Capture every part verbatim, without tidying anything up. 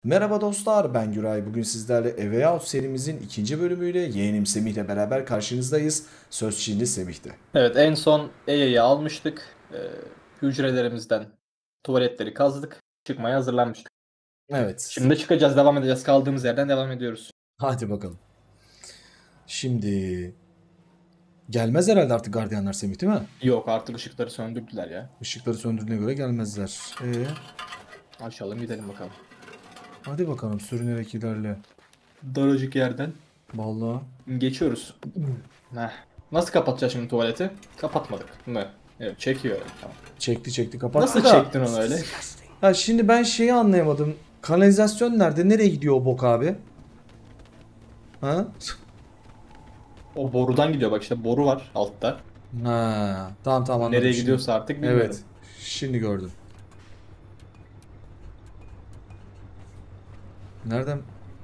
Merhaba dostlar, ben Güray. Bugün sizlerle A Way Out serimizin ikinci bölümüyle yeğenim Semih ile beraber karşınızdayız. Söz şimdi Semih'te. Evet, en son E'yi almıştık. Ee, hücrelerimizden tuvaletleri kazdık. Çıkmaya hazırlanmıştık. Evet, Şimdi de çıkacağız, devam edeceğiz. Kaldığımız yerden devam ediyoruz. hadi bakalım. Şimdi gelmez herhalde artık gardiyanlar Semih, değil mi? Yok, artık ışıkları söndürdüler ya. Işıkları söndürdüğüne göre gelmezler. Ee, Açalım gidelim bakalım. hadi bakalım sürünerek ilerle. Daracık yerden Vallahi. geçiyoruz. Heh. Nasıl kapatacağız şimdi tuvaleti? Kapatmadık mı? Evet, çekiyor. Tamam. Çekti çekti kapattı Nasıl da. çektin onu öyle? Ha, şimdi ben şeyi anlayamadım. Kanalizasyon nerede? Nereye gidiyor o bok abi? Ha? O borudan gidiyor, bak işte boru var altta. Ha, tamam tamam anladım. Nereye Şimdi- gidiyorsa artık bilmiyorum. Evet. Şimdi gördüm. Nereden?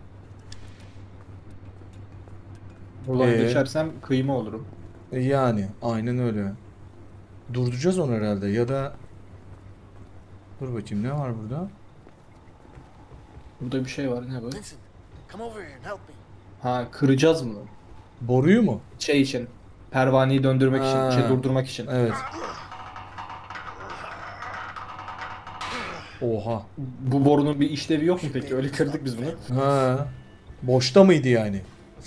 Buradan Ee? geçersem kıyma olurum. Yani aynen öyle. Durduracağız onu herhalde ya da dur bakayım ne var burada? Burada bir şey var, ne bu? Vincent, come over here and help me. Ha, kıracağız bunu. Boruyu mu? Şey için. Pervaneyi döndürmek için, Ha. şey durdurmak için. Evet. Oha. Bu borunun bir işlevi yok mu peki? Öyle kırdık biz bunu. Ha. Boşta mıydı yani?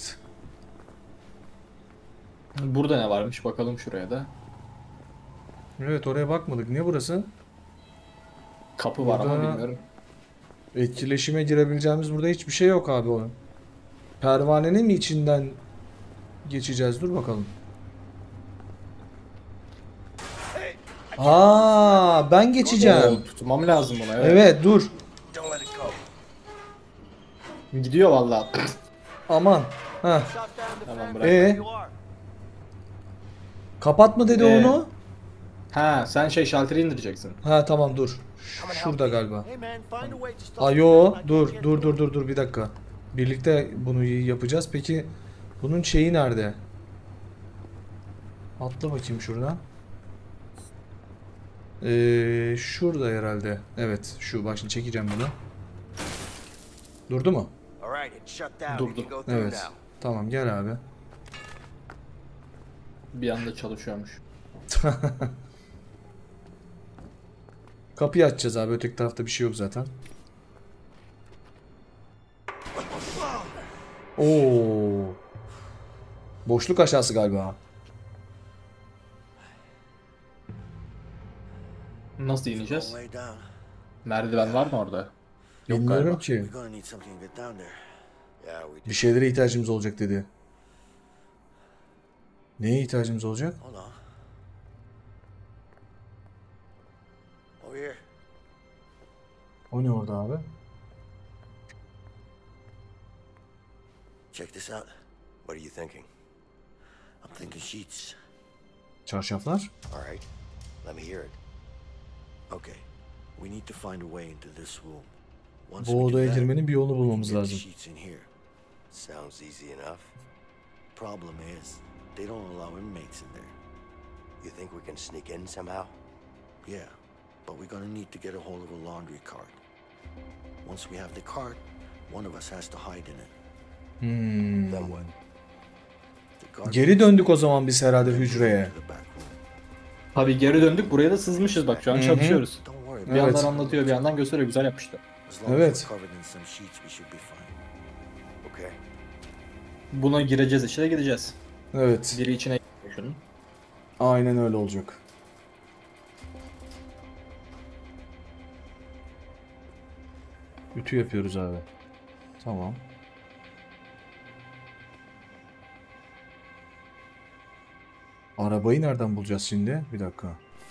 Burada ne varmış? Bakalım şuraya da. Evet, oraya bakmadık. Ne burası? Kapı var ama Burada- bilmiyorum. Etkileşime girebileceğimiz burada hiçbir şey yok abi o. Pervanenin mi içinden geçeceğiz? Dur bakalım. Aa, ben geçeceğim. Oo, tutmam lazım buna, evet. Evet, dur. Don't let it go. Gidiyor vallahi. Aman. Ha. Shut down the Tamam, fan bırak. Ee? where you are. Kapat mı dedi Ee? onu? Ha, sen şey şalteri indireceksin. Ha tamam dur. Ş- Şurada galiba. Hey man, find a way to stop Ayo the fan dur like you dur can. dur dur dur bir dakika. Birlikte bunu yapacağız. Peki bunun şeyi nerede? Atla bakayım şuradan. Ee, şurada herhalde. Evet şu bak şimdi çekeceğim bunu. Durdu mu? All right, it's shut down. You Durdu. can go through Evet. now. Tamam gel abi. Bir anda çalışıyormuş. Kapıyı açacağız abi. Öteki tarafta bir şey yok zaten. Oo. Boşluk aşağısı galiba. Nasıl Long ineceğiz? way down. Merdiven var mı orada? Yok Bilmiyorum galiba. ki. We're gonna need something to get down there. Yeah, we Bir do. şeylere ihtiyacımız olacak dedi. Neye ihtiyacımız olacak? Hold on. Over here. O ne orada abi? Check this out. What are you thinking? I'm thinking sheets. Çarşaflar. All right. Let me hear it. Okay. We need to find a way into this room. Once Bu we do odaya that, girmenin bir yolunu we can bulmamız get the lazım. sheets in here. Sounds easy enough. Problem is, they don't allow inmates in there. You think we can sneak in somehow? Yeah, but we're gonna need to get a hold of a laundry cart. Once we have the cart, one of us has to hide in it. Hmm. Then what? The cart Geri döndük o zaman biz herhalde hücreye. to the back room. Tabii geri döndük, buraya da sızmışız bak, şu an Hı hı. çalışıyoruz. Don't worry Bir about Evet. yandan anlatıyor, bir yandan gösteriyor, güzel yapmışlar. it. As long Evet. as we're covered in some sheets, we should be fine. Okay. Buna gireceğiz, işte gideceğiz. Evet. Biri içine giriyor şunun. Aynen öyle olacak. Ütü yapıyoruz abi. Tamam. Arabayı nereden bulacağız şimdi? Bir dakika.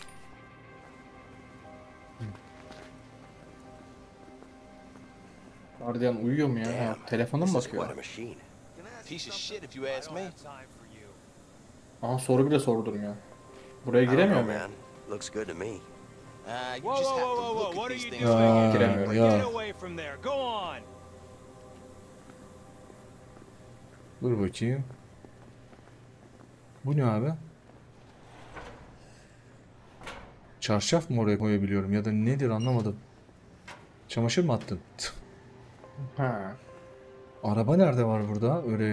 Gardiyan uyuyor mu ya? Ha, telefona mı This is bakıyor? quite a machine. Piece of shit if you ask me. Aha, soru bile sordurmuyor. Buraya I don't giremiyor know, mu? man. Looks good to me. Uh, you Whoa, just whoa, have whoa, to whoa, look what at are these you things. doing? Aa, Giremiyorum. ya. Get away from there. Go on. Dur bakayım. Bu ne abi? Çarşaf mı oraya koyabiliyorum ya da nedir anlamadım. Çamaşır mı attın? Ha. Araba nerede var burada? Öyle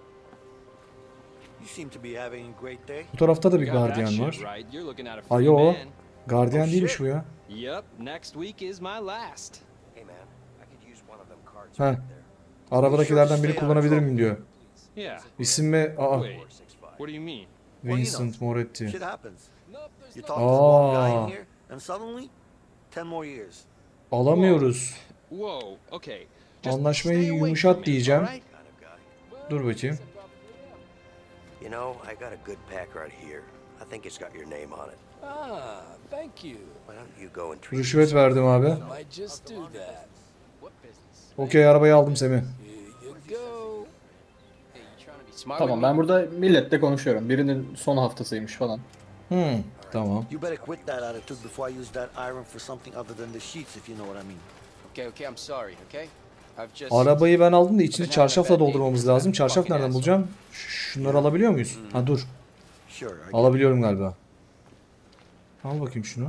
You seem to be having a great day. bu tarafta da bir You got that gardiyan shit var. right. You're looking at a Ay free yo. man. Gardiyan Oh, değilmiş shit. bu ya. Yep, next week is my last. Hey man, I could use one of them cards Heh. right there. Arabadakilerden birini kullanabilir miyim diyor. Yeah. İsim ve... Aa, Wait, what do you mean? Vincent Moretti. Shit happens. You talk to one guy Aa. in here, and suddenly, ten more years. Alamıyoruz. Whoa, okay. Just Anlaşmayı stay away from yumuşat me, diyeceğim. alright? Kind of guy. Dur bakayım. You know, I got a good pack right here. I think it's got your name on it. Ah, thank you. Why don't you go and treat Rüşvet verdim abi. Might just do that. Okey, arabayı aldım Semih. Here you go. Smart Tamam, with ben burada milletle konuşuyorum. Birinin son haftasıymış falan. Hmm, tamam. You better quit that attitude before I use that iron for something other than the sheets, if you know what I mean. Okay, okay, I'm sorry, okay? I've just... Arabayı ben aldım da içini çarşafla doldurmamız lazım. Çarşaf nereden bulacağım? Ş- Şunları alabiliyor muyuz? Ha dur. Sure, I get it. Alabiliyorum galiba. Al bakayım şunu.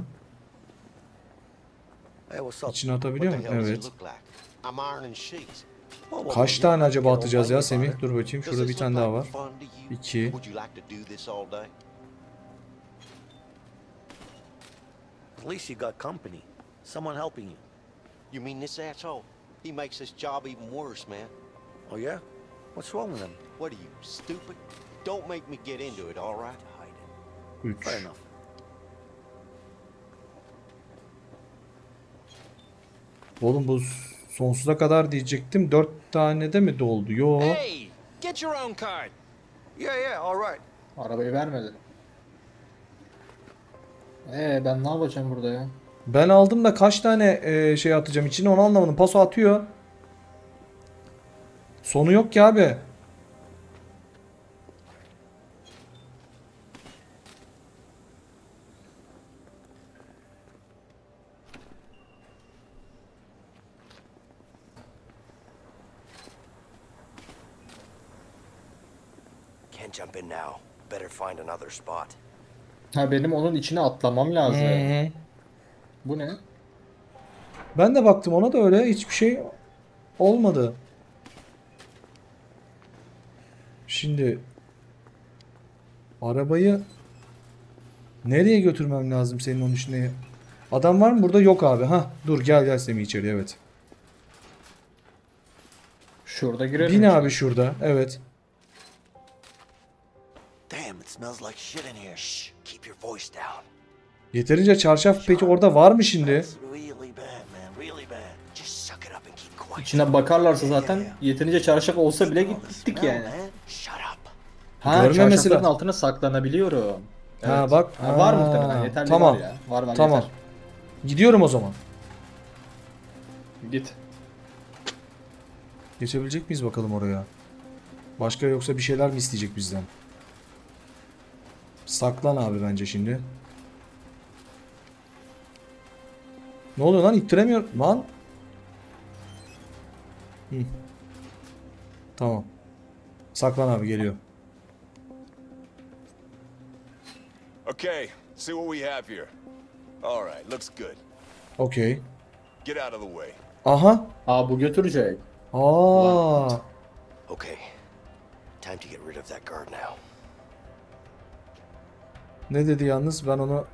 Hey, what's up? İçine atabiliyor What the muyum? hell does Evet. it look like? I'm ironing sheets. Whoa, whoa, Kaç whoa, tane you acaba don't atacağız bite ya me Semih? about it. Dur bakayım. Does Şurada this bir look tane daha like var. fun to you? İki. Would you like to do this all day? At least you got company. Someone helping you. You mean this asshole? He makes this job even worse, man. Oh yeah? What's wrong with him? What are you, stupid? Don't make me get into it, all right? Üç. Fair enough. Oğlum bu sonsuza kadar diyecektim. Dört tane de mi doldu? Yo. Hey, get your own card. Yeah, yeah, all right. Arabayı vermedi. Ee ben ne yapacağım burada ya? Ben aldım da kaç tane e, şey atacağım içine onu anlamadım. Paso atıyor. Sonu yok ki abi. Can't jump in now. Better find another spot. Ha benim onun içine atlamam lazım. Hı hı. Bu ne? Ben de baktım ona da öyle hiçbir şey olmadı. Şimdi arabayı nereye götürmem lazım senin onun içine? Adam var mı burada? Yok abi. Ha dur gel gel Semih içeri, evet. Şurada girelim. Bin işte. abi şurada. Evet. Damn, it smells like shit in here. Shh, keep your voice down. Yeterince çarşaf peki orada var mı şimdi? That's really bad, man, really bad. Just suck it up and keep quiet. İçine bakarlarsa zaten yeterince çarşaf olsa bile gittik yani. Man, shut up. Ha Görmemesi çarşafların lazım. altına saklanabiliyorum. Ha, Evet. bak. Ha, var Ha, muhtemelen yeterli tamam. var ya. Var var Tamam. yeter. Gidiyorum o zaman. Git. Geçebilecek miyiz bakalım oraya? Başka yoksa bir şeyler mi isteyecek bizden? Saklan abi bence şimdi. Ne oluyor lan? İttiremiyor. Lan. Hı. Tamam. Saklan abi, geliyor. Okay, see what we have here. All right, looks good. Okey. Get out of the way. Aha. Aa bu götürecek. Aa. Okay, time to get rid of that guard now. Ne dedi yalnız? Ben onu...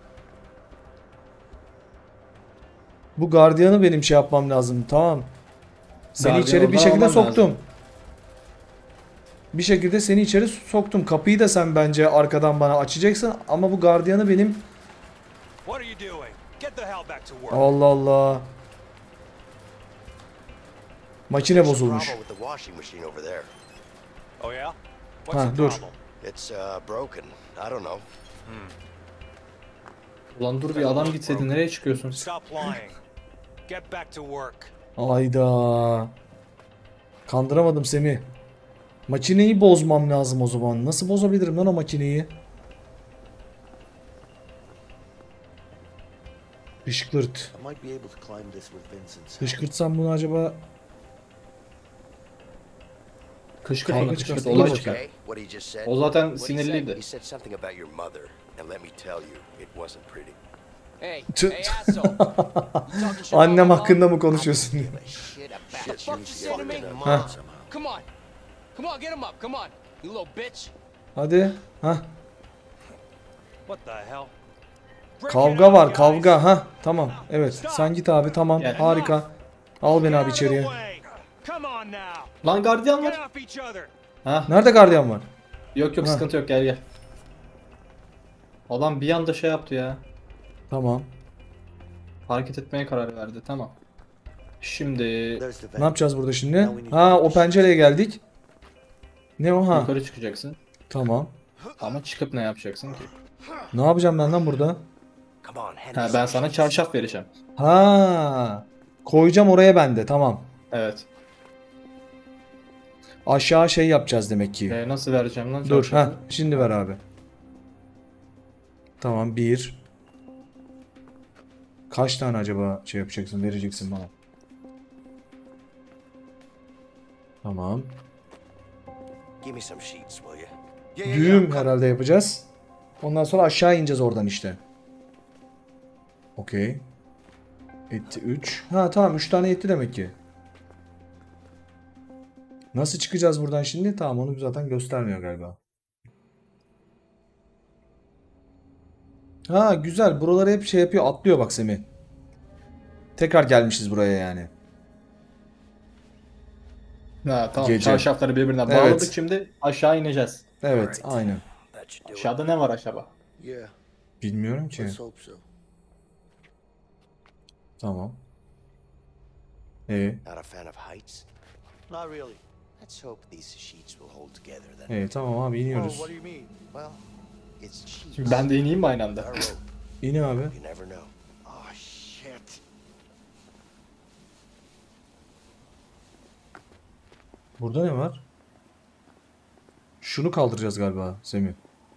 Bu gardiyanı benim şey yapmam lazım. Tamam. Seni Gardiyanı içeri bir oradan şekilde alman soktum. lazım. Bir şekilde seni içeri soktum. Kapıyı da sen bence arkadan bana açacaksın. Ama bu gardiyanı benim... What are you doing? Get the hell back to work. Allah Allah. Makine There's a bozulmuş. problem with the washing machine over there. Oh yeah? What's Ha, the dur. problem? It's uh, broken. I don't know. Ulan dur bir adam gitseydi nereye çıkıyorsun? Stop lying. Get back to work. Ayda. Kandıramadım Semih. Makineyi bozmam lazım o zaman. Nasıl bozabilirim lan o makineyi? Hışkırt. I might be able to climb this with Vincent's. Hışkırtsam bunu acaba... Kışkırt Kavga onu kışkırt çıkarsın. olay Dur çıkar. Okay, what he just said. O zaten What'd he say? sinirliydi. He said something about your mother, and let me tell you, it wasn't pretty. Hey, Tüh. hey, asshole. You talking shit about Annem my hakkında mom? mı konuşuyorsun diye. Shit about What the fuck you say to me? Huh. Come on. Come on, get him up. Come on. You little bitch. Hadi. Hah. What the hell? Break it Kavga up, var guys. kavga. Ha tamam. Evet. Sen git abi tamam. Gel. Harika. Al beni Get abi out of the içeriye. way. Come on now. Lan gardiyan Get var. off each other. Ha. Nerede gardiyan var? Yok yok Ha. sıkıntı yok gel gel. Adam bir anda şey yaptı ya. Tamam. Hareket etmeye karar verdi. Tamam. Şimdi There's the Ne vent. yapacağız burada şimdi? Ha o pencereye geldik. Ne o ha? yukarı çıkacaksın. Tamam. Ama çıkıp ne yapacaksın ki? Ne yapacağım ben lan burada? Come on, hand Ha, me ben some sana sheets. çarşaf vereceğim. Ha. Koyacağım oraya ben de tamam. Evet. Aşağı şey yapacağız demek ki. Ee, nasıl vereceğim lan Dur çarşafı? ha şimdi ver abi. Tamam bir. Kaç tane acaba şey yapacaksın vereceksin bana? Tamam. Give me some sheets, will you? Yeah, yeah, Düğüm yeah. herhalde yapacağız. Ondan sonra aşağı ineceğiz oradan işte. Okey. Etti üç. Ha tamam üç tane yetti demek ki. Nasıl çıkacağız buradan şimdi? Tamam onu zaten göstermiyor galiba. Ha güzel. Buraları hep şey yapıyor. Atlıyor bak Semih. Tekrar gelmişiz buraya yani. Ha, tamam Gece. çarşafları birbirine Evet. bağladık şimdi aşağı ineceğiz. Evet aynen. That should do it. Aşağıda ne var aşağıda? Yeah, Bilmiyorum ki. let's hope so. Tamam. E Not a fan of heights? Not really. Let's hope these sheets will hold together then. e tamam abi Oh, iniyoruz. what do you mean? Well, it's sheets. Şimdi ben de ineyim mi aynı anda? Our rope. İn abi. You never know. Oh, shit. Burada ne var? Şunu kaldıracağız galiba Semih.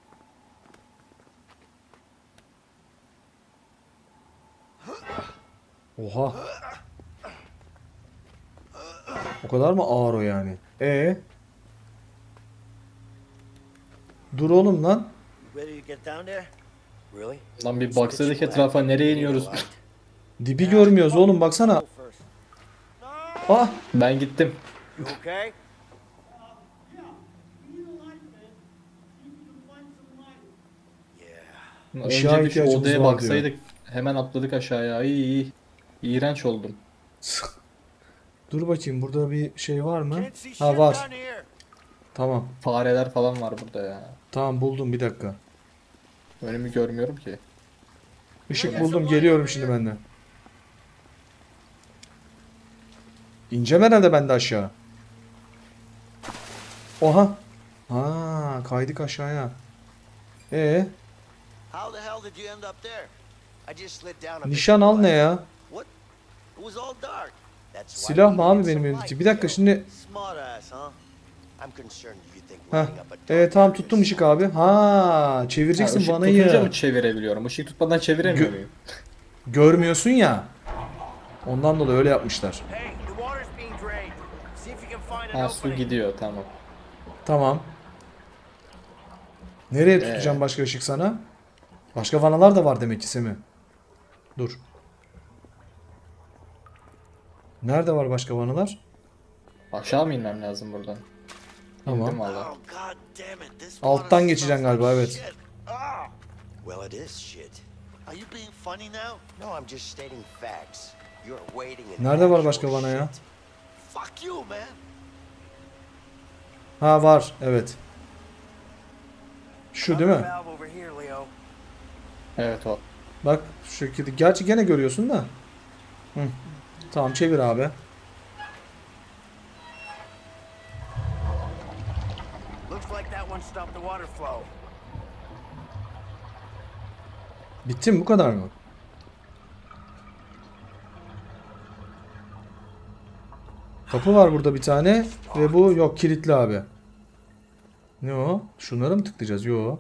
Oha. O kadar mı ağır o yani? E Dur oğlum lan. Ready to get down there? Really? Lan bir baksaydık etrafa nereye iniyoruz? Dibi görmüyoruz oğlum baksana. Go first. Ah. Ben gittim. You okay? Yeah. Işığa Önce bir şu ihtiyacımız odaya var diyor. baksaydık. Hemen atladık aşağıya. Ay, iyi. İğrenç oldum. Dur bakayım burada bir şey var mı? Can't see shit Ha var. down here. Tamam. Fareler falan var burada ya. Tamam buldum bir dakika. Önümü görmüyorum ki. Işık buldum geliyorum şimdi benden. İneceğim herhalde ben de aşağı. Oha. Ha kaydık aşağıya. E How the hell did you end up there? I just slid down a bit nişan to al the ne left. ya? What? It was all dark. That's why Silah we mı abi needed benim some elimdeki? light, Bir dakika yo. şimdi. Smart ass, huh? I'm concerned you think Heh. lighting up a dark Evet tamam area tuttum is ışık abi. Ha Ha, çevireceksin ışık vanayı. tutunca mı çevirebiliyorum? Işık tutmadan çeviremiyor Gö- muyum? Görmüyorsun ya. Ondan dolayı öyle yapmışlar. Hey, the water's being drained. See if you can find an Ha su opening. gidiyor tamam. Tamam. Nereye Ee? tutacağım başka ışık sana? Başka vanalar da var demek ki Semih. Dur. Nerede var başka vanalar? Aşağı mı inmem lazım buradan? Tamam. İndim valla. Oh, god damn it. This Alttan water geçeceksin smells galiba, like evet. shit. Ah! Well, it is shit. Are you being funny now? No, I'm just stating facts. You're wading in Nerede var actual başka vana ya? shit. Fuck you, man. Ha var evet. Şu değil mi? Valve over here, Leo. Evet o. Bak şu şekilde. Gerçi gene görüyorsun da. Hı. Tamam çevir abi. Looks like that one stopped the water flow. Bitti mi bu kadar mı? Kapı var burada bir tane ve bu yok kilitli abi. Ne o? Şunları mı tıklayacağız? Yo.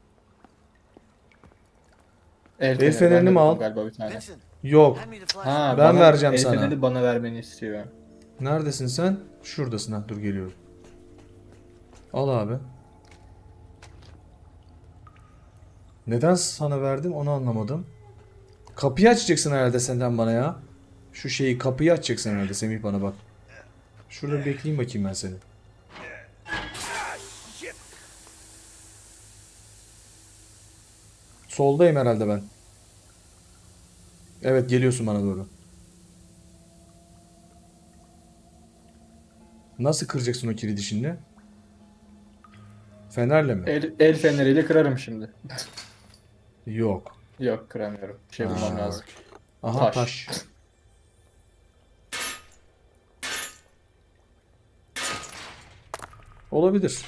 El, El fenerini ben de mi al? buldum Galiba bir tane. Vincent, Yok. hand me the Ha, flashlight. Ben bana- vereceğim el sana. feneri bana vermeni istiyor. Neredesin sen? Şuradasın ha. Dur geliyorum. Al abi. Neden sana verdim onu anlamadım. Kapıyı açacaksın herhalde senden bana ya. Şu şeyi kapıyı açacaksın herhalde Semih bana bak. Şurada bir bekleyeyim bakayım ben seni. Soldayım herhalde ben. Evet geliyorsun bana doğru. Nasıl kıracaksın o kilidi şimdi? Fenerle mi? El, el feneriyle kırarım şimdi. Yok. Yok kıramıyorum. Bir şey bulmam lazım. Aha Taş. taş. Olabilir.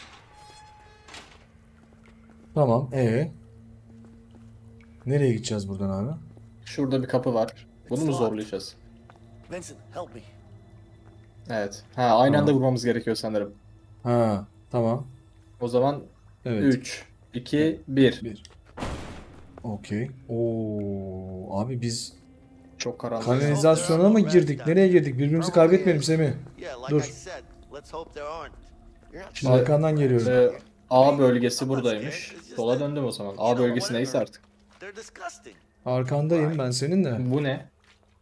Tamam. E nereye gideceğiz buradan abi? Şurada bir kapı var. Bunu mu zorlayacağız? Vincent, help me. Evet. Ha aynı anda vurmamız gerekiyor sanırım. Ha, tamam. O zaman Evet. üç, iki, bir. Bir. Okey. Oo, abi biz Çok karanlık. kanalizasyona mı girdik? Nereye girdik? Birbirimizi kaybetmeyelim Semih. Yeah, like Dur. I said, let's hope there aren't. You're not Şimdi- Arkandan geliyorum. Ee, A bölgesi buradaymış. Sola döndüm o zaman. A bölgesi neyse artık. They're disgusting. Arkandayım ben senin de. Bu ne?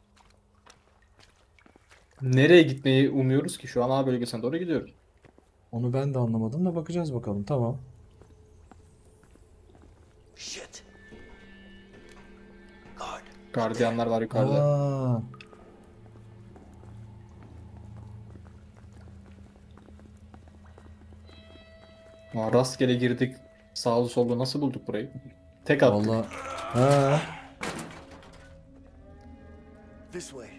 Nereye gitmeyi umuyoruz ki? Şu an A bölgesine doğru gidiyoruz. Onu ben de anlamadım da bakacağız bakalım. Tamam. Shit. Guard. Gardiyanlar var yukarıda. Aa, Aa, rastgele girdik. Sağlı sollu nasıl bulduk burayı? Tek attık. vallahi. Ha. This way.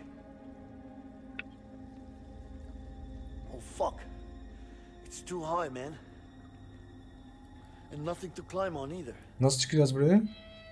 Oh fuck. It's too high, man. And nothing to climb on either. Nasıl çıkacağız buraya?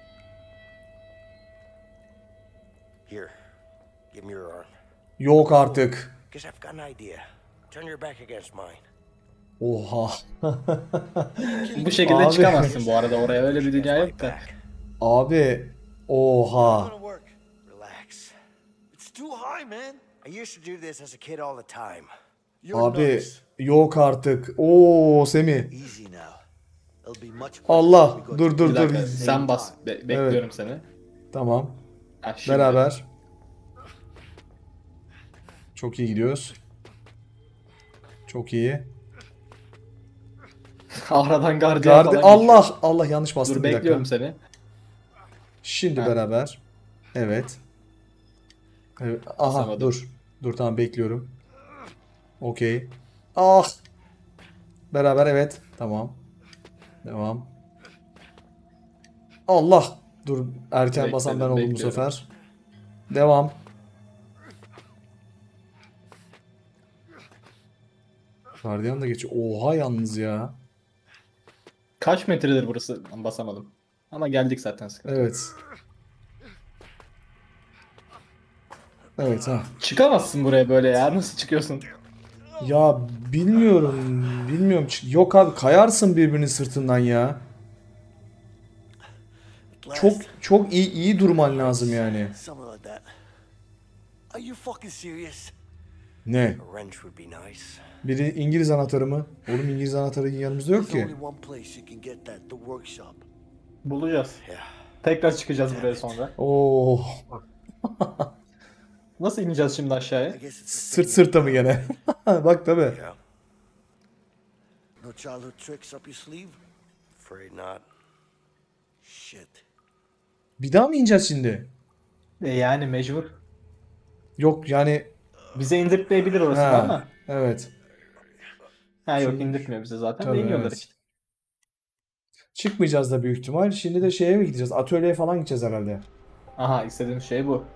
Here. Give me your arm. Yok artık. Because I've got an idea. Turn your back against mine. Oha. Bu şekilde Abi. çıkamazsın bu arada oraya öyle bir dünya yok da. Abi. Oha. Gonna work. Relax. It's too high, man. I used to do this as a kid all the time. You're Abi nuts. yok artık. Oo Semih. Easy now. It'll be much quicker Allah. if we go Dur to- dur Bir dur. dakika sen bas. Be- bekliyorum seni. Tamam. Ha, şimdi. Beraber. Çok iyi gidiyoruz. Çok iyi. Aradan gardiyan Gardi falan geçiyor. Allah Allah yanlış bastım Dur bir dakika. bekliyorum seni. Şimdi Ha. beraber. Evet. Evet. Aha Basamadım. dur. Dur tamam bekliyorum. Okey. Ah. Beraber evet. Tamam. Devam. Allah. Dur erken basan ben Bekledim, oldum bu bekliyorum. sefer. Devam. Gardiyan da geçiyor. Oha yalnız ya. Kaç metredir burası? Ben basamadım. Ama geldik zaten sıkıntı. yok. Evet. Evet ha. Çıkamazsın buraya böyle ya. Nasıl çıkıyorsun? Ya bilmiyorum. Bilmiyorum. Yok abi kayarsın birbirinin sırtından ya. At last, Çok çok iyi iyi durman lazım yani. something like that. Are you fucking serious? Ne? A wrench would be nice. Biri İngiliz anahtarı mı? Oğlum İngiliz anahtarı yanımızda yok There's ki. only one place you can get that, the workshop. Bulacağız. Yeah. Tekrar çıkacağız buraya sonra. Oo. Nasıl ineceğiz şimdi aşağıya? I guess it's the Sırt thing. sırta mı gene? Bak tabi. Yeah. No childhood tricks up your sleeve? Afraid not. Shit. Bir daha mı ineceğiz şimdi? E yani mecbur. Yok yani. Bize indirtmeyebilir orası Ha, ama. evet. Ha yok indirtmiyor bize zaten. Tabii, de iniyorlar evet. işte. Çıkmayacağız da büyük ihtimal. Şimdi de şeye mi gideceğiz? Atölyeye falan gideceğiz herhalde. Aha istediğim şey bu.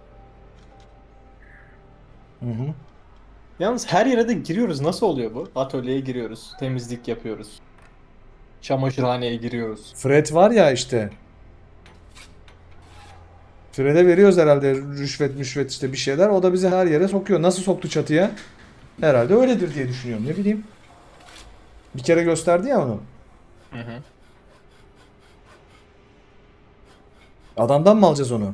Hı hı. Yalnız her yere de giriyoruz. Nasıl oluyor bu? Atölyeye giriyoruz. Temizlik yapıyoruz. Çamaşırhaneye giriyoruz. Fred var ya işte. Fred'e veriyoruz herhalde rüşvet müşvet işte bir şeyler. O da bizi her yere sokuyor. Nasıl soktu çatıya? Herhalde öyledir diye düşünüyorum. Ne bileyim. Bir kere gösterdi ya onu. Hı hı. Adamdan mı alacağız onu?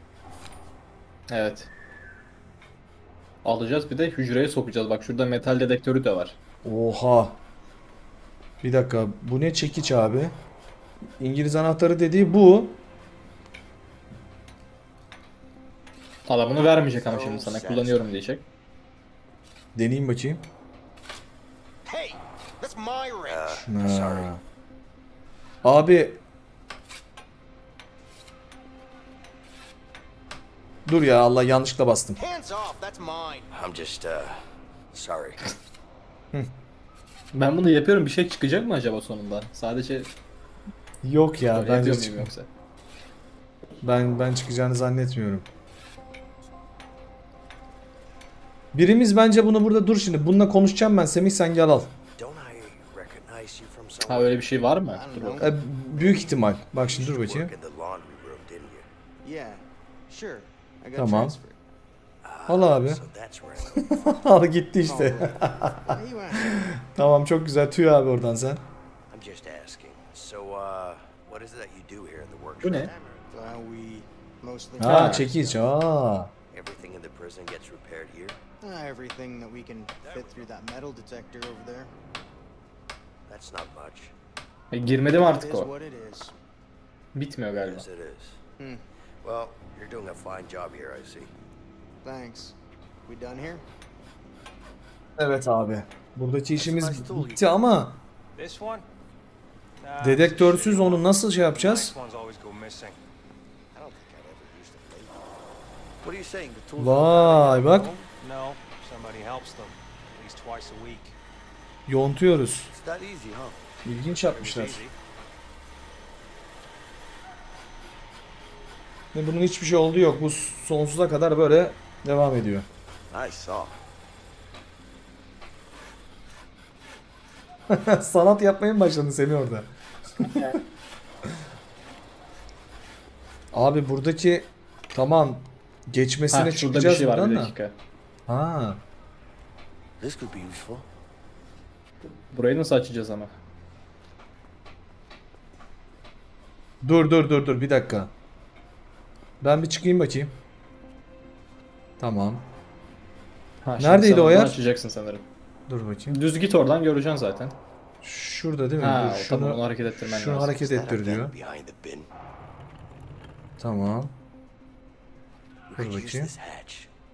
Evet. Alacağız bir de hücreye sokacağız. Bak şurada metal dedektörü de var. Oha. Bir dakika. Bu ne çekiç abi? İngiliz anahtarı dediği bu. Adam bunu vermeyecek ama şimdi sana kullanıyorum diyecek. Deneyeyim bakayım. Hey, that's my wrench. Ha. Abi. Dur ya, Allah, yanlışlıkla bastım. Hands off, that's mine. I'm just, uh, sorry. Ben bunu yapıyorum, bir şey çıkacak mı acaba sonunda? Sadece Yok ya, böyle bence yapıyor çık- muyum yoksa? ben ben çıkacağını zannetmiyorum. Birimiz bence bunu burada dur şimdi. Bununla konuşacağım ben. Semih, sen gel al. Don't I recognize you from Ha somewhere? öyle bir şey var mı? I Dur don't bakalım. E, büyük ihtimal. Bak şimdi dur You bakayım. work in the laundry room, didn't you? Yeah, sure. I got Tamam. transferred. Al abi. So that's where I know. Al gitti işte. Hey, you asking? Tamam, çok güzel. Tüy abi oradan sen. I'm just asking. So, uh, what is it that you do here in the workshop? Bu ne? Uh, we mostly... Ha, Ha. çekiç. Aa. Everything in the prison gets repaired here? Uh, everything that we can fit through that metal detector over there. That's not much. E, girmedi mi It artık is o? what it is. Bitmiyor galiba. Yes, it is. Hmm, Well, you're doing a fine job here, I see. thanks. We done here? Evet abi. Buradaki işimiz bitti ama This one? Nah, dedektörsüz it's a shitty onu one. nasıl şey yapacağız? Nice ones always go missing. I don't think I've ever used a blade. What are you saying? The tools are Vay bak, No, somebody helps them. At least twice a week. yontuyoruz. It's that easy, huh? İlginç It was yapmışlar. easy. Ve bunun hiçbir şey olduğu yok. Bu sonsuza kadar böyle devam ediyor. Nice saw. Sanat yapmaya mı başladın Semih orada? Abi buradaki tamam geçmesine Ha şurada bir çıkacağız şey var, buradan bir da. dakika. Ha. This could be useful. Burayı nasıl açacağız ama? Dur dur dur dur bir dakika. Ben bir çıkayım bakayım. Tamam. Ha, şimdi Neredeydi sen o oradan yer? Açacaksın sanırım. Dur bakayım. Düz git oradan, göreceksin zaten. Şurada değil mi? Ha Dur, tamam, onu hareket ettirmen şunu lazım. hareket Is that a ettir diyor. vent behind the bin? Tamam. We Dur could use bakayım. this hatch.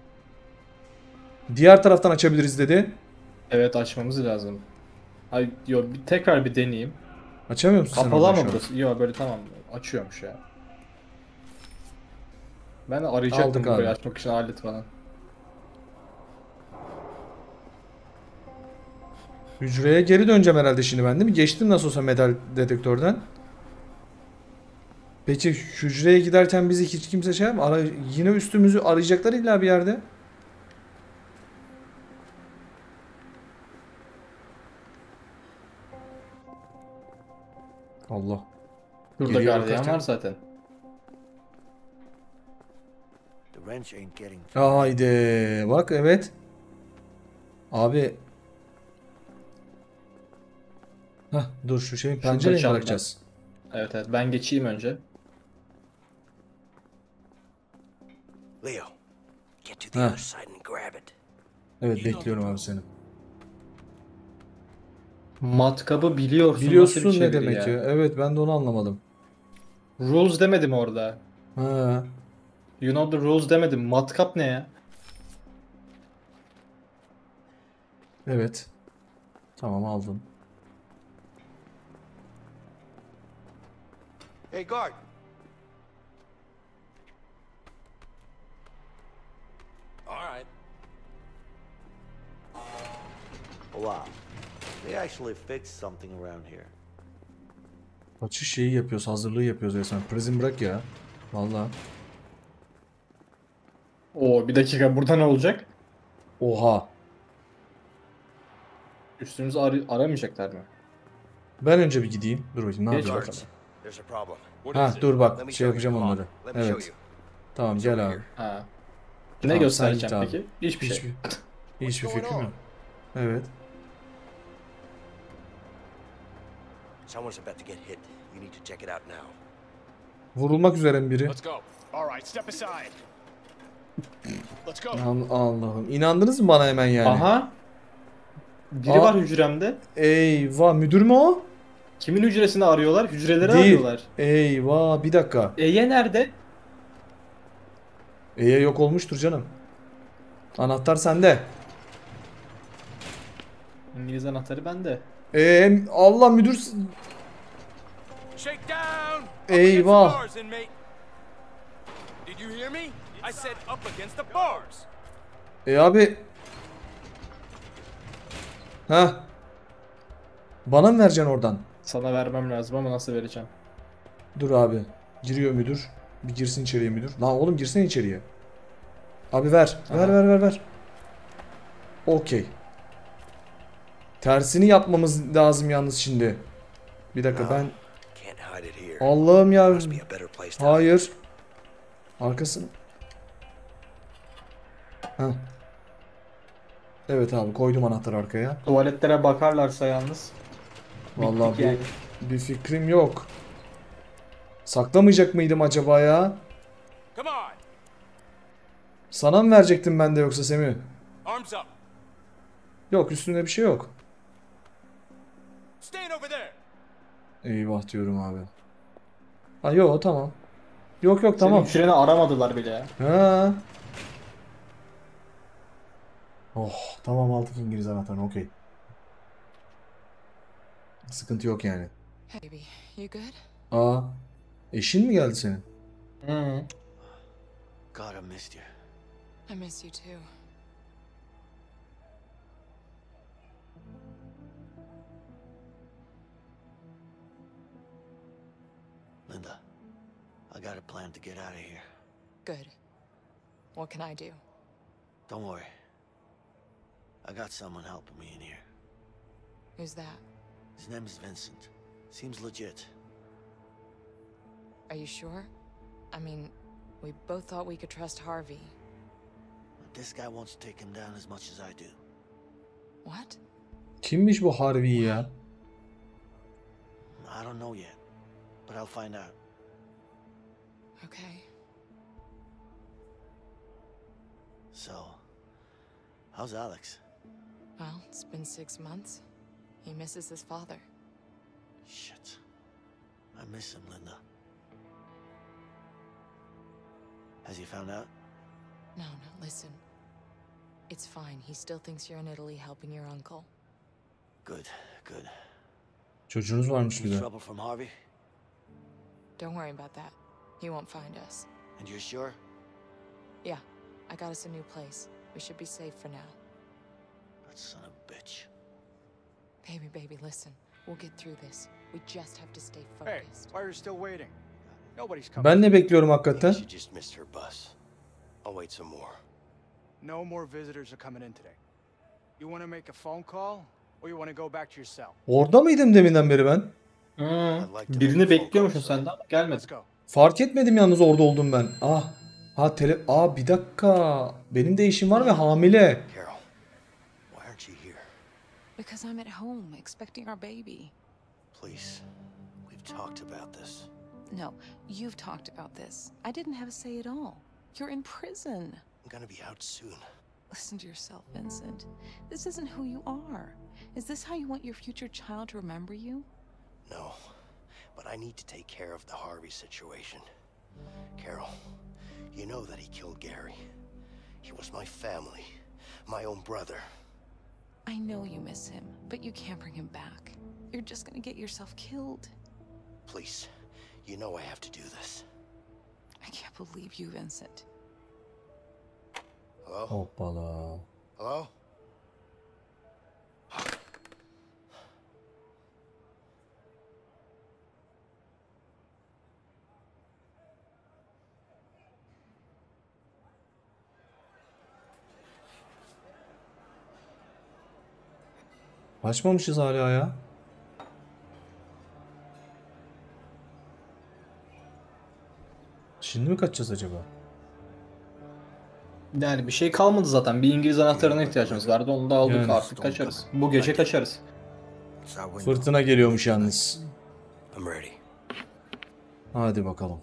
Diğer taraftan açabiliriz dedi. Evet, açmamız lazım. Ay yo, bir, tekrar bir deneyeyim. Açamıyor musun sen Kapalı oradan ama şu an? burası. Yo böyle tamam, açıyormuş ya. Ben de arayacaktım Aldık burayı abi. açmak için alet falan. Hücreye geri döneceğim herhalde şimdi ben, değil mi? Geçtim nasıl olsa metal detektörden. Peki hücreye giderken bizi hiç kimse şey yapma. Ara, yine üstümüzü arayacaklar illa bir yerde. Allah. Burada Geliyor gardiyan bakarken. var zaten. The wrench ain't getting through. Haydi. Bak evet. Abi. Hah dur şu şeyi Şurada pencereye camdan. bırakacağız. Evet evet, ben geçeyim önce. Leo, get to the Huh. other side and grab it. Evet bekliyorum abi seni. Matkabı biliyorsun. Biliyorsun nasıl bir ne çeviri demek ya? Evet ben de onu anlamadım. Rules demedim orada. Ha. You know the rules demedim. Matkap ne ya? Evet. Tamam aldım. Hey, guard. All right. Wow. They actually fixed something around here. Kaçış şeyi yapıyoruz, hazırlığı yapıyoruz resmen. Prison Break ya. Vallahi. Oo bir dakika, burada ne olacak? Oha. Üstümüzü ar- aramayacaklar mı? Ben önce bir gideyim. Dur bakayım ne Geç yapacağım. bakalım. There's a problem. What Ha is it? dur Let bak me şey show you. yapacağım Come on. onları. Let me show Evet. you. Tamam It's gel over abi. here. Ha. Tamam, Ne göstereceğim sen git peki? Hiçbir şey. Hiçbir, hiçbir What's fikrim going yok. Evet. Someone's about to get hit. You need to check it out now. Vurulmak üzere mi biri? Let's go. All right, step aside. Let's go. Al- Allah'ım. İnandınız mı bana hemen yani? Aha. Biri Aa. var hücremde. Eyvah, müdür mü o? Kimin hücresini arıyorlar? Hücreleri Değil. arıyorlar. Eyvah, bir dakika. Eye nerede? E'ye yok olmuştur canım. Anahtar sende. İngiliz anahtarı bende. Ee, Allah müdür... Shake down! Up Eyvah. against the bars, inmate. Did you hear me? I said up against the bars. E abi. Ha. Bana mı vereceksin oradan? Sana vermem lazım ama nasıl vereceğim? Dur abi. Giriyor müdür. Bir girsin içeriye müdür. Lan oğlum girsene içeriye. Abi ver. Ver Aha. ver ver ver. Okey. Tersini yapmamız lazım yalnız şimdi. Bir dakika ben... Can't hide it here. Allah'ım ya. Must be a better place to hide. Hayır. Arkasını. Heh. Evet abi koydum anahtarı arkaya. Tuvaletlere bakarlarsa yalnız. Vallahi bittik bir, yani. bir fikrim yok. Saklamayacak mıydım acaba ya? Come on! Sana mı verecektim ben de yoksa Semih? Arms up. Yok üstünde bir şey yok. Stand over there. Eyvah diyorum abi. Ha yok tamam. Yok yok tamam. Senin treni aramadılar bile ya. Ha. Oh tamam aldık İngiliz anahtarını okey. Sıkıntı yok yani. Hey, baby, you good? Aa. Eşin mi geldi senin? Hı. God, I missed you. I miss you too. Linda, I got a plan to get out of here. Good. What can I do? Don't worry. I got someone helping me in here. Who's that? His name is Vincent. Seems legit. Are you sure? I mean, we both thought we could trust Harvey. This guy wants to take him down as much as I do. What? Kimmiş bu Harvey ya? I don't know yet, but I'll find out. Okay. So, how's Alex? Well, it's been six months. He misses his father. Shit. I miss him, Linda. Has he found out? No, no, listen. It's fine. He still thinks you're in Italy helping your uncle. Good, good. Çocuğunuz varmış bir Any de. trouble from Harvey? Don't worry about that. He won't find us. And you're sure? Yeah, I got us a new place. We should be safe for now. That son of a bitch. Baby, baby, listen. We'll get through this. We just have to stay Hey, focused. why are you still waiting? Nobody's coming. Ben ne bekliyorum hakikaten? She just missed her bus. I'll wait some more. No more visitors are coming in today. You want to make a phone call, or you want to go back to your cell? Orada mıydım deminden beri ben? Hı. Birini bekliyormuşsun sen de ama gelmedi. Let's go. Fark etmedim yalnız orada oldum ben. Ah. Ha tele... Aa bir dakika. Benim de işim var ve hamile. Carol, why aren't you here? Because I'm at home, expecting our baby. Please, we've talked about this. No, you've talked about this. I didn't have a say at all. You're in prison. I'm gonna be out soon. Listen to yourself, Vincent. This isn't who you are. Is this how you want your future child to remember you? No, but I need to take care of the Harvey situation. Carol, you know that he killed Gary. He was my family, my own brother. I know you miss him, but you can't bring him back. You're just gonna get yourself killed. Please, you know I have to do this. I can't believe you, Vincent. Hello? Hoppala. Hello? Açmamışız hala ya. Şimdi mi kaçacağız acaba? Yani bir şey kalmadı zaten. Bir İngiliz anahtarına ihtiyacımız vardı. Onu da aldık Yani. artık kaçarız. Bu gece kaçarız. It's our window. Fırtına geliyormuş yalnız. I'm ready. Hadi bakalım.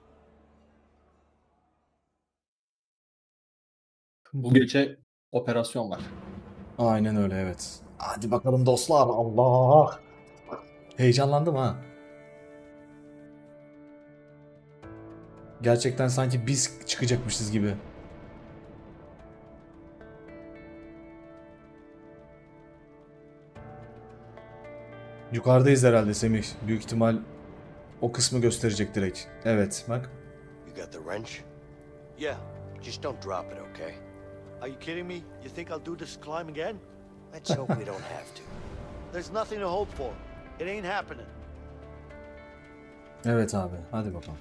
Bu gece operasyon var. Aynen öyle evet. Hadi bakalım dostlar. Allah. Heyecanlandım ha. Gerçekten sanki biz çıkacakmışız gibi. Yukarıdayız herhalde Semih. Büyük ihtimal o kısmı gösterecek direkt. Evet bak. You got the wrench? Yeah, just don't drop it, okay? Are you kidding me? You think I'll do this climb again? Let's hope we don't have to. There's nothing to hope for. It ain't happening. Evet abi hadi bakalım.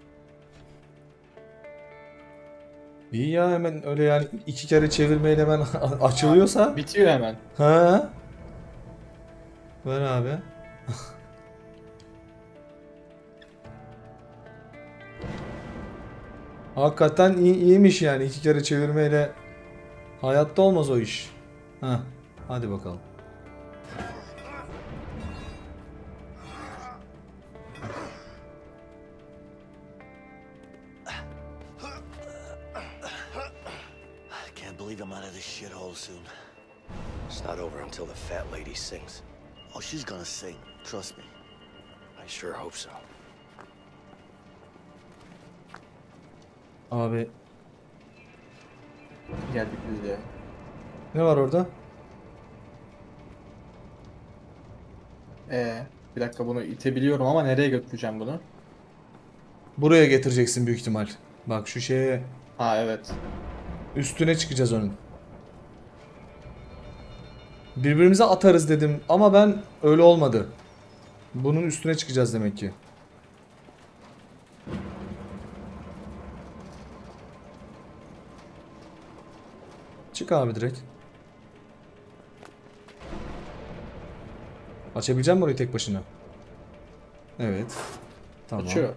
İyi ya, hemen öyle yani iki kere çevirmeyle hemen açılıyorsa. Bitiyor hemen. Ha? Ver abi. Hakikaten iyi, iyiymiş yani, iki kere çevirmeyle hayatta olmaz o iş. Heh, hadi bakalım. I can't believe I'm out of this shithole soon. It's not over until the fat lady sings. Oh, she's gonna sing. Trust me. I sure hope so. Abi Geldik biz de. ne var orada? Ee, bir dakika bunu itebiliyorum ama nereye götüreceğim bunu? Buraya getireceksin büyük ihtimal. Bak şu şeye, Ha evet. üstüne çıkacağız onun. Birbirimize atarız dedim ama ben öyle olmadı. Bunun üstüne çıkacağız demek ki. Çık abi direkt. Açabilecek misin orayı tek başına? Evet. Tamam. Açıyor.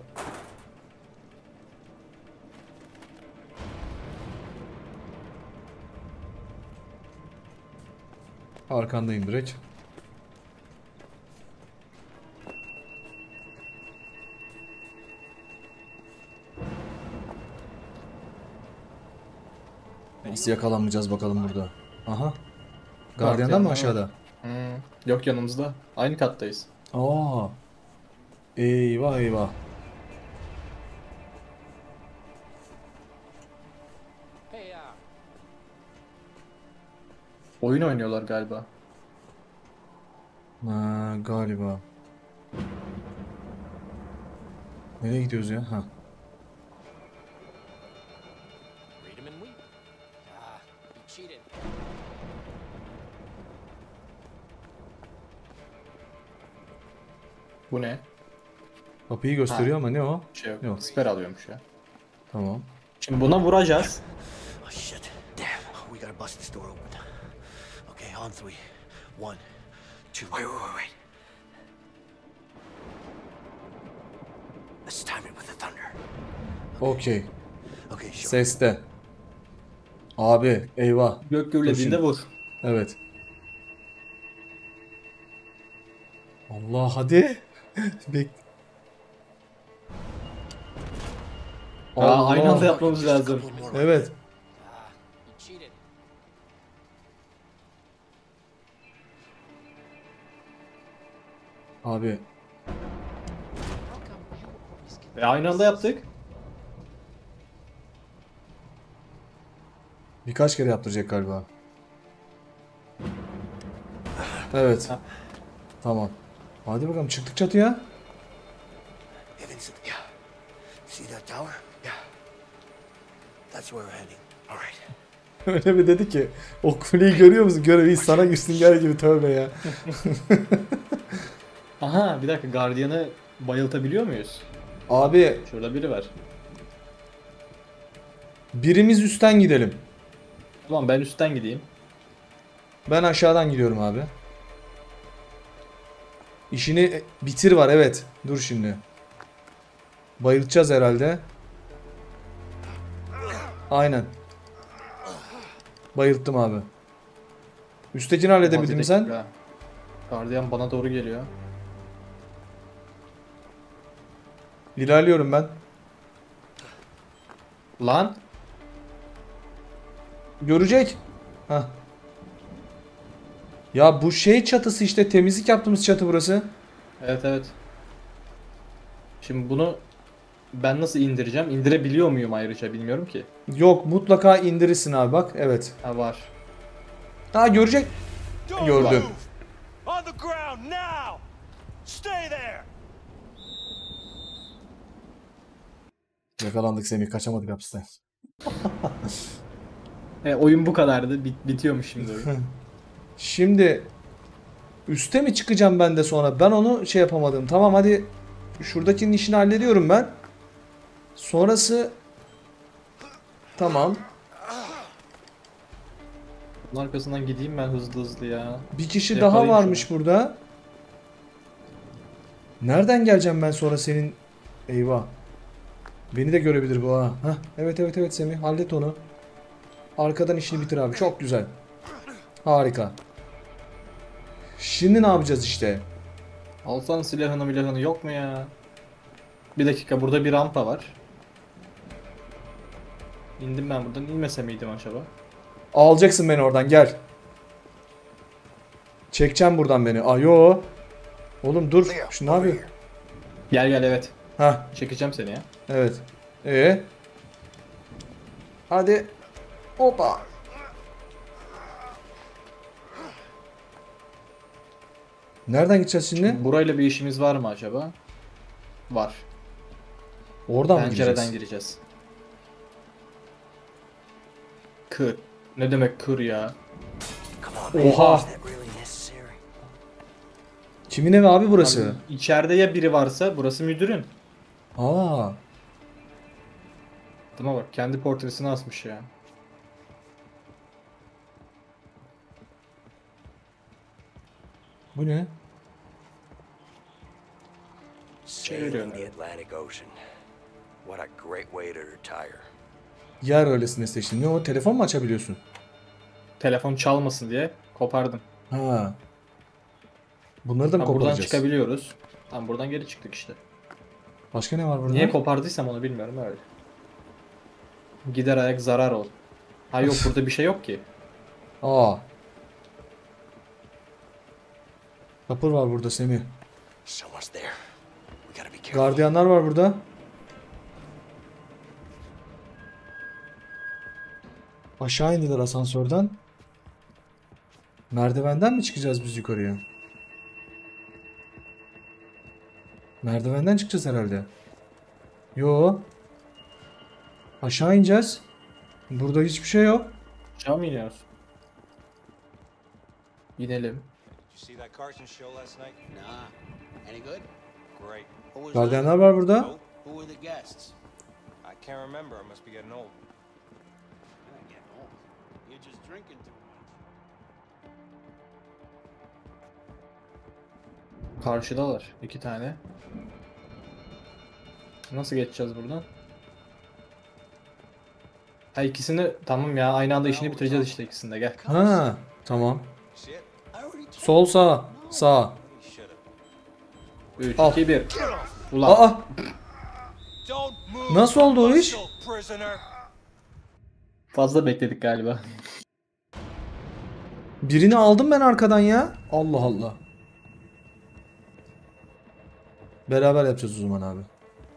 Arkandayım direkt. Nasıl yakalanmayacağız bakalım burada. Aha. Gardiyandan mı aşağıda? Hmm. Yok yanımızda. Aynı kattayız. Aa. Eyvah eyvah. Hey, uh, Oyun oynuyorlar galiba. Ha, galiba. Nereye gidiyoruz ya? Ha. read him and weep. Ah, he cheated. Bu ne? Kapıyı gösteriyor ama ne o? Bir şey yok. Yok. Siper alıyormuş ya. Tamam. Şimdi buna vuracağız. Oh, shit. Damn. We gotta bust this door open. Okay, on three. One, two. Wait, wait, wait, wait. Let's time it with the thunder. Okey. Okay, sure. Seste. Abi eyvah. Gök gürlediğinde Dur vur. Evet. Allah hadi. Bek. Aa, aynı anda Allah. yapmamız lazım. Couple more. Evet. Ah, he cheated. Abi. How come you always get E, aynı anda yaptık. Birkaç kere yaptıracak galiba. Evet. Tamam. Hadi bakalım, çıktık çatıya. Hey, Vincent. Yeah. See that tower? Yeah. That's where we're heading. All right. Öyle bir dedi ki, o kuleyi görüyor musun? Görevi sana gitsin gel gibi, tövbe ya. Aha bir dakika, gardiyanı bayıltabiliyor muyuz? Abi Şurada biri var. birimiz üstten gidelim. Tamam ben üstten gideyim. Ben aşağıdan gidiyorum abi. İşini bitir var, evet. Dur şimdi. Bayılacağız herhalde. Aynen. Bayılttım abi. Üsttekini halledebildin mi Bir sen? dakika. Gardiyan bana doğru geliyor. İlerliyorum ben. Lan! Görecek. Hah. Ya bu şey çatısı işte, temizlik yaptığımız çatı burası. Evet evet. Şimdi bunu Ben nasıl indireceğim? İndirebiliyor muyum ayrıca bilmiyorum ki. Yok, mutlaka indirirsin abi bak. Evet. Ha var. Ha, görecek. Don't Gördüm. move! On the ground now! Stay there! Yakalandık Semih, kaçamadık hapisten. E, oyun bu kadardı. Bit bitiyormuş şimdi oyun. Şimdi üste mi çıkacağım ben de sonra? Ben onu şey yapamadım. Tamam, hadi şuradakinin işini hallediyorum ben. Sonrası tamam. Bunun arkasından gideyim ben hızlı hızlı ya. Bir kişi daha Yakalayayım varmış şunu. burada. Nereden geleceğim ben sonra senin? Eyvah. Beni de görebilir bu ha. Hah, evet evet evet Semih, hallet onu. Arkadan işini bitir abi. Çok güzel. Harika. Şimdi ne yapacağız işte? Alsan silahını milahını yok mu ya? Bir dakika, burada bir rampa var. İndim ben buradan. İnmese miydim acaba? Alacaksın beni oradan, gel. Çekeceğim buradan beni. Ayo. Oğlum dur. Şu ne yapıyor? Gel gel, evet. Ha, Çekeceğim seni ya. evet. Ee. Hadi. Hoppa. Nereden gideceğiz şimdi? Burayla bir işimiz var mı acaba? Var. Oradan mı Pencereden gideceğiz? gireceğiz. Kır. Ne demek kır ya? Come on, man. Oha. Is that really necessary? Kimin evi abi burası? Abi, içeride ya biri varsa burası müdürün. Aa. Adama bak, kendi portresini asmış ya. Bu ne? Sailing the Atlantic Ocean. What a great way to retire. Yer öylesine seçtin. Ne o? Telefon mu açabiliyorsun? Telefon çalmasın diye kopardım. Ha. Bunları da mı Ha, buradan koparacağız? çıkabiliyoruz. Tam buradan geri çıktık işte. Başka ne var burada? Niye kopardıysam onu bilmiyorum, öyle. Gider ayak zarar ol. Ha yok, burada bir şey yok ki. Aa. Kapır var burada Semih. Someone's there. We gotta be careful. Gardiyanlar var burada. Aşağı indiler asansörden. Merdivenden mi çıkacağız biz yukarıya? Merdivenden çıkacağız herhalde. Yo. Aşağı ineceğiz. Burada hiçbir şey yok. Aşağı mı iniyoruz? İnelim. You see that Carson show last night? Nah. Any good? Great. Who was Gardiyanlar var burada. Nope. Who were the guests? I can't remember. I must be getting old. You're not getting old. You're just drinking too much. Karşıdalar. iki tane. Nasıl geçeceğiz buradan? Ha, ikisini tamam ya, aynı anda işini bitireceğiz işte ikisinde, gel. Ha, tamam. See it? I already told Sol sağ. Sağ. You should have. üç, Al. iki, bir. Ulan. Aa. Don't move! Nasıl oldu o iş? Muscle, prisoner! Fazla bekledik galiba. Birini aldım ben arkadan ya. Allah Allah. Beraber yapacağız o zaman abi.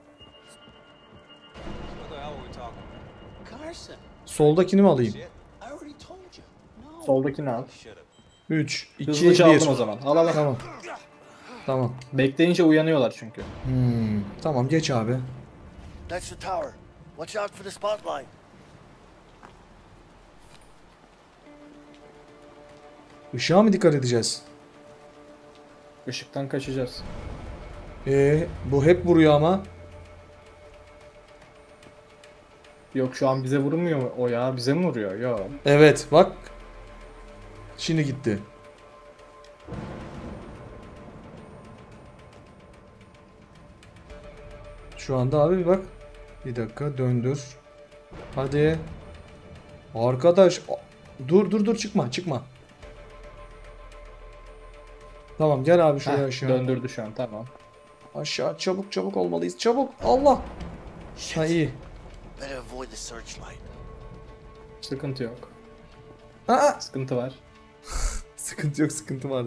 What the hell are we talking about? Carson, Soldakini mi alayım? See it? I already told you. No. Soldakini al. You should have. üç, iki, Hızlıca bir. aldım o zaman. Al al al. Tamam. Tamam. Bekleyince uyanıyorlar çünkü. Hmm, tamam geç abi. That's the tower. Watch out for the spotlight. Işığa mı dikkat edeceğiz? Işıktan kaçacağız. Ee, bu hep vuruyor ama. Yok, şu an bize vurmuyor mu o ya? Bize mi vuruyor? Yok. Evet bak. Şimdi gitti. Şu anda abi bir bak. Bir dakika döndür. Hadi. Arkadaş. Dur dur dur çıkma çıkma. Tamam gel abi şuraya Heh, aşağı. döndürdü şu an, tamam. Aşağı çabuk çabuk olmalıyız. Çabuk. Allah. Ha iyi. Better avoid the searchlight. Sıkıntı yok. Aa! Sıkıntı var. Sıkıntı yok, sıkıntı vardı.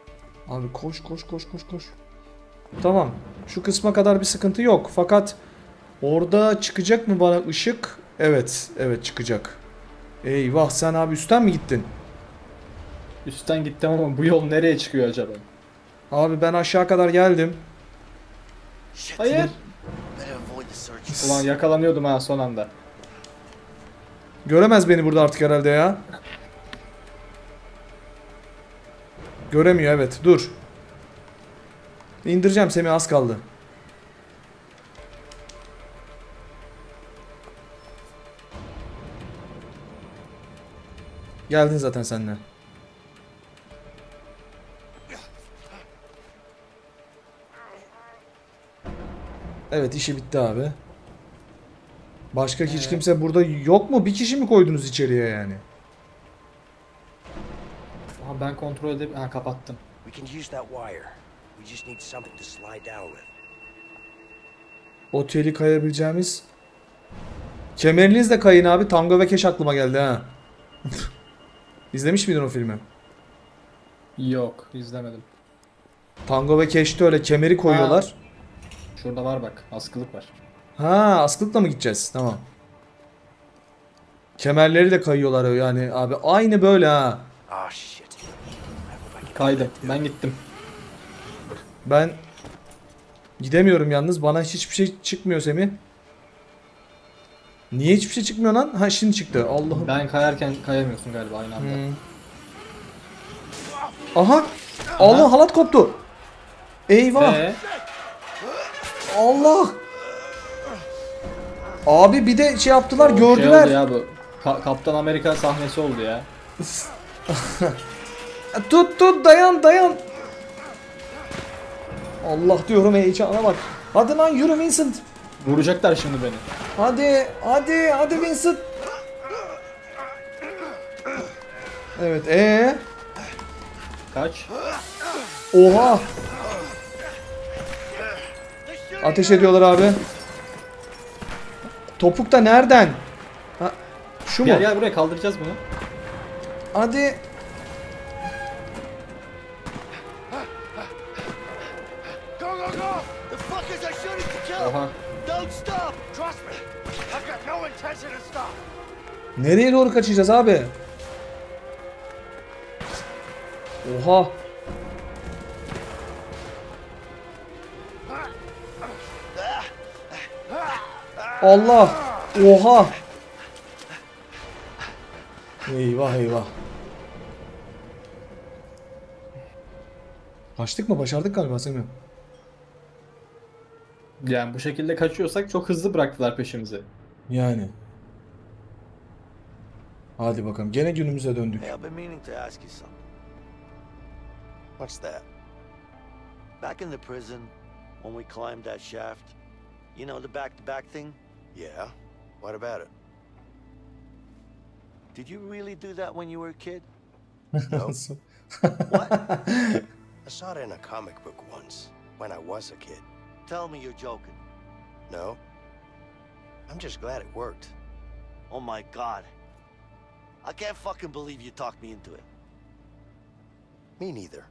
Abi koş koş koş koş koş. Tamam. Şu kısma kadar bir sıkıntı yok. Fakat Orada çıkacak mı bana ışık? Evet. Evet çıkacak. Eyvah sen abi üstten mi gittin? Üstten gittim ama bu yol nereye çıkıyor acaba? Abi ben aşağı kadar geldim. Shit. Hayır. Better avoid the search. Ulan yakalanıyordum ha son anda. Göremez beni burada artık herhalde ya. Göremiyor evet. Dur. İndireceğim Semih, az kaldı. Geldin zaten seninle. Evet işi bitti abi. Başka hiç kimse burada yok mu? Bir kişi mi koydunuz içeriye yani? Aha ben kontrol edip ha kapattım. We can use that wire. We just need something to slide down with. Oteli kayabileceğimiz. Kemerinizle kayın abi. Tango ve Cash aklıma geldi ha. İzlemiş miydin o filmi? Yok izlemedim. Tango ve Cash'te öyle kemeri koyuyorlar. Şurada var bak askılık var. Ha, askılıkla mı gideceğiz? Tamam. Kemerleri de kayıyorlar yani abi. Aynı böyle ha. Ah shit. Kaydım. Ben gittim. Ben gidemiyorum yalnız. Bana hiçbir şey çıkmıyor Semih. Niye hiçbir şey çıkmıyor lan? Ha şimdi çıktı. Allah'ım. Ben kayarken kayamıyorsun galiba aynı anda. Hmm. Aha. Allah halat koptu. Eyvah. Ee, Allah. Abi bir de şey yaptılar, o gördüler. Şey oldu ya bu. Ka- Kaptan Amerika sahnesi oldu ya. Tut tut dayan dayan. Allah diyorum heyecana bak. Hadi lan yürü Vincent. Vuracaklar şimdi beni. Hadi hadi hadi Vincent. Evet ee. Kaç. Oha. Ateş ediyorlar abi. Topuk da nereden? Ha, şu Gel mu? gel buraya kaldıracağız bunu. Hadi. Go go go! The fuckers are shooting to kill. Oha. Don't stop. Trust me, I've got no intention to stop. Nereye doğru kaçacağız abi? Oha. Allah. Oha. Eyvah eyvah. Kaçtık mı? Başardık galiba Semih. Yani bu şekilde kaçıyorsak çok hızlı bıraktılar peşimizi. Yani. Hadi bakalım. Gene günümüze döndük. Hey, I've been meaning to ask you something. What's that? Back in the prison, when we climbed that shaft, you know the back-to-back thing? Yeah. What about it? Did you really do that when you were a kid? No. What? I saw it in a comic book once, when I was a kid. Tell me you're joking. No? I'm just glad it worked. Oh my god. I can't fucking believe you talked me into it. Me neither.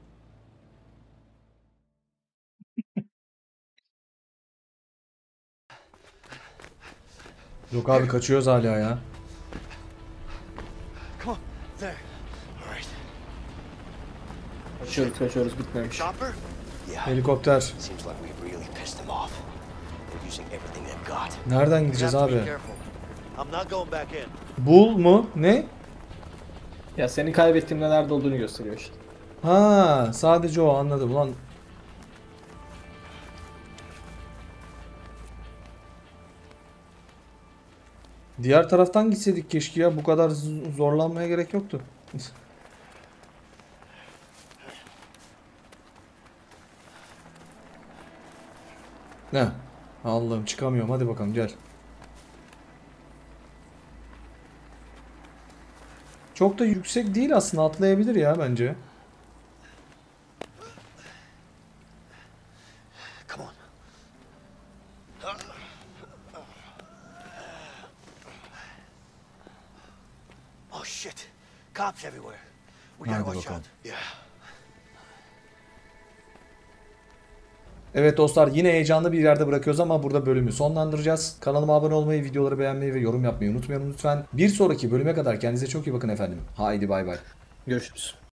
Yok abi kaçıyoruz hala ya. Come on. There. All right. Kaçıyoruz kaçıyoruz bitmemiş. Chopper? Yeah. Helikopter. Seems like we really pissed them off. They're using everything they've got. Nereden gideceğiz You have to be abi? careful. I'm not going back in. Bul mu? Ne? Ya seni kaybettiğimde nerede olduğunu gösteriyor işte. Ha, sadece o, anladım lan. Diğer taraftan gitseydik keşke ya, bu kadar z- zorlanmaya gerek yoktu. Ne? Allah'ım çıkamıyorum, hadi bakalım gel. Çok da yüksek değil aslında, atlayabilir ya bence. Come on. Oh shit. Cops everywhere. We gotta Hadi watch bakalım. out. Yeah. Evet dostlar, yine heyecanlı bir yerde bırakıyoruz ama burada bölümü sonlandıracağız. Kanalıma abone olmayı, videoları beğenmeyi ve yorum yapmayı unutmayın lütfen. Bir sonraki bölüme kadar kendinize çok iyi bakın efendim. Haydi bay bay. Görüşürüz.